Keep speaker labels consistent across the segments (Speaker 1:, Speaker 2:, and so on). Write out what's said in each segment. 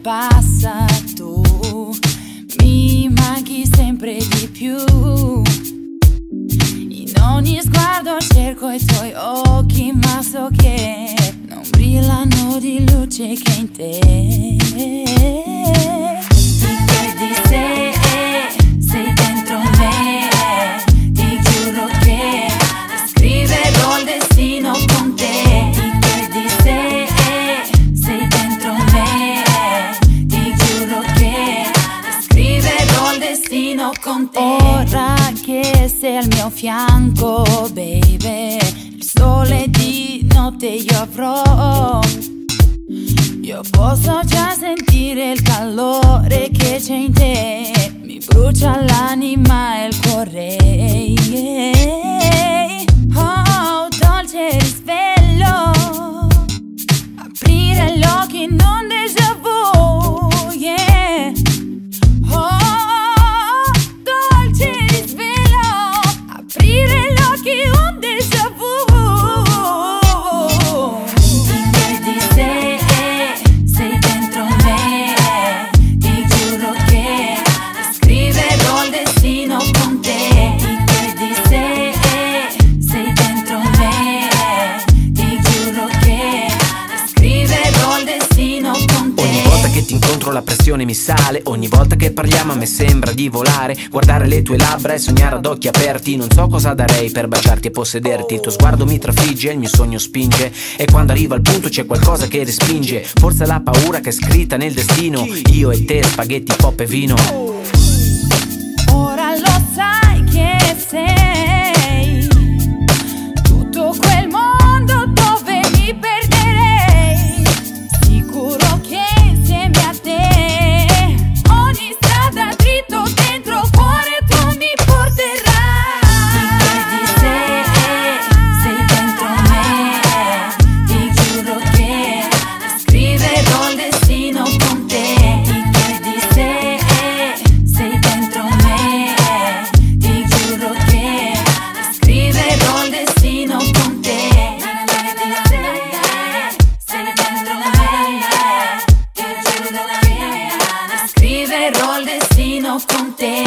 Speaker 1: passato, mi manchi sempre di più. In ogni sguardo cerco i tuoi occhi, ma so che non brillano di luce che in te. Ti credi sei dentro me, ti giuro che scriverò il destino con te. Ti credi sei dentro me, ti giuro che scriverò il destino con te. Ora che sei al mio fianco, baby, il sole di notte io avrò. Io posso già sentire il calore che c'è in te, mi brucia l'anima e il cuore. Oh, dolce risveglio, aprire gli occhi in un déjà vu, yeah. Oh, dolce risveglio, aprire gli occhi un déjà vu. Sei dentro me, ti giuro che scriverò il destino con te. Ti credi sei dentro me, ti giuro che scriverò il destino con te.
Speaker 2: Ogni volta che ti incontro la pressione mi sale, ogni volta che parliamo a me sembra di volare. Guardare le tue labbra e sognare ad occhi aperti, non so cosa darei per baciarti e possederti. Il tuo sguardo mi trafigge, il mio sogno spinge, e quando arriva al punto c'è qualcosa che respinge. Forse la paura che è scritta nel destino, io e te, spaghetti, pop e vino.
Speaker 1: Ora lo sai che sei tutto quel mondo dove mi perderei. Sicuro che insieme a te ogni strada dritto dentro il cuore tu mi porterai. Ti credi sei dentro me, ti giuro che scriverò il destino con te. Ti credi sei dentro me, ti giuro che scriverò il destino con te. Sei dentro me, ti giuro che scriverò il destino con te.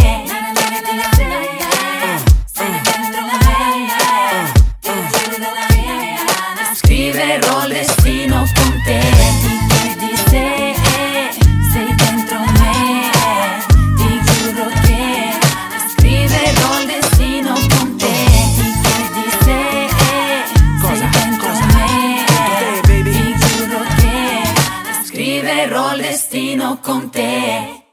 Speaker 1: Sei dentro me, ti giuro che scriverò il destino con te. Ti credi sei dentro me, ti giuro che scriverò il destino con te. Ti credi sei dentro me, ti giuro che scriverò il destino con te.